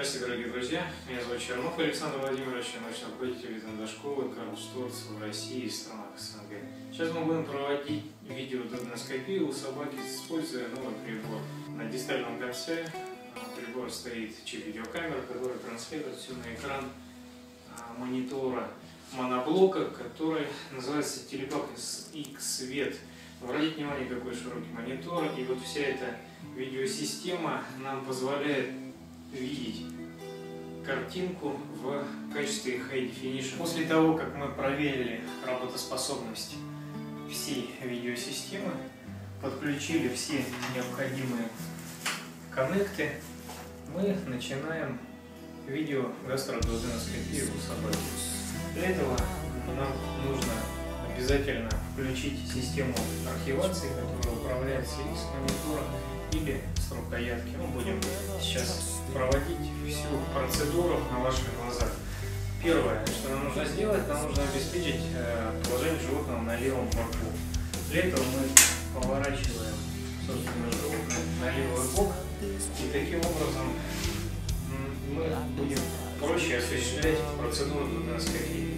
Здравствуйте, дорогие друзья! Меня зовут Чернов Александр Владимирович, я научный руководитель эндоскопы Карл Шторц в России и странах СНГ. Сейчас мы будем проводить видеодогноскопию у собаки, используя новый прибор. На дистальном конце прибора стоит чип-видеокамера, который транслирует все на экран монитора моноблока, который называется Telepax X-Vet. Обратите внимание, какой широкий монитор, и вот вся эта видеосистема нам позволяет видеть картинку в качестве High Definition. После того, как мы проверили работоспособность всей видеосистемы, подключили все необходимые коннекты, мы начинаем видеогастродуоденоскопию у собаки. Для этого нам нужно обязательно включить систему архивации, которая управляется и с монитора, или с рукоятки. Мы будем сейчас проводить всю процедуру на ваших глазах. Первое, что нам нужно сделать, нам нужно обеспечить положение животного на левом боку. Для этого мы поворачиваем, собственно, животное на левый бок, и таким образом мы будем проще осуществлять процедуру дуоденоскопии.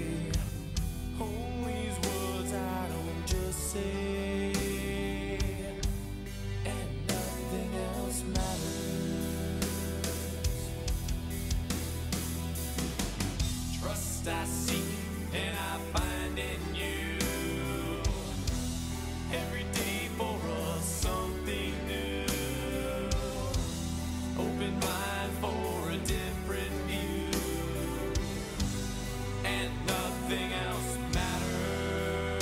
I seek and I find in you every day for us something new. Open mind for a different view, and nothing else matters.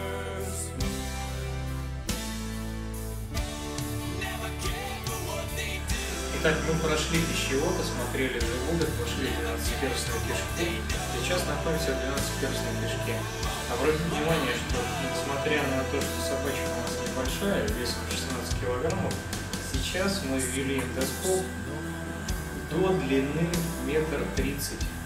Never care for what they do. Итак, мы прошли пищевод, осмотрели желудок, пошли в 12-перстную кишку. Сейчас находимся в 12-перстной кишке. Обратите внимание, что несмотря на то, что собачка у нас небольшая, весом 16 килограммов, сейчас мы ввели эндоскоп до длины 1,30 м.